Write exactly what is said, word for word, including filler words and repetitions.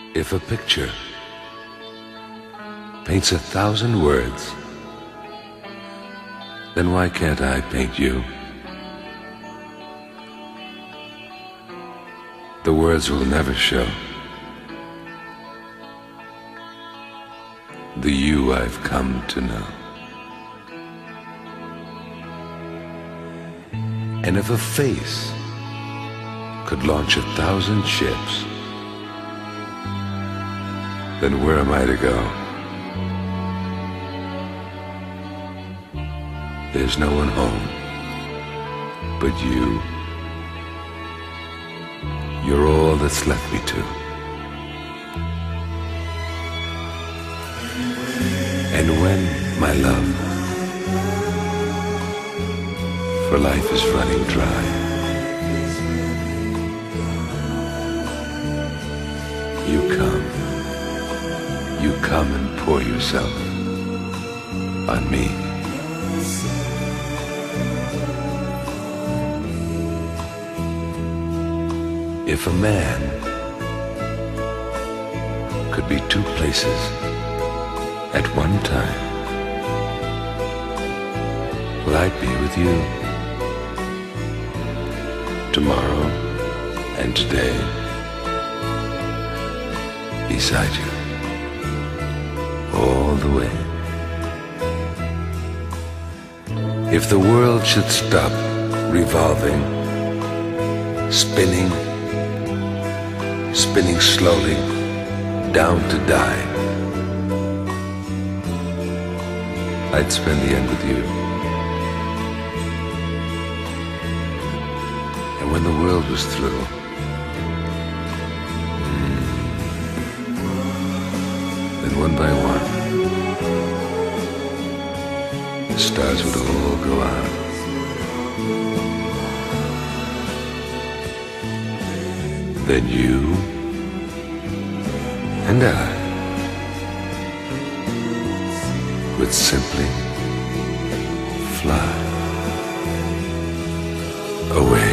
If a picture paints a thousand words, then why can't I paint you? The words will never show the you I've come to know. And if a face could launch a thousand ships, then where am I to go? There's no one home but you. You're all that's left me to. And when, my love, for life is running dry, you come, you come and pour yourself on me. If a man could be two places at one time, well, I'd be with you tomorrow and today, beside you all the way. If the world should stop revolving, spinning, spinning slowly down to die, I'd spend the end with you. And when the world was through, mm, then one by one, the stars would all go out. Then you and I would simply fly away.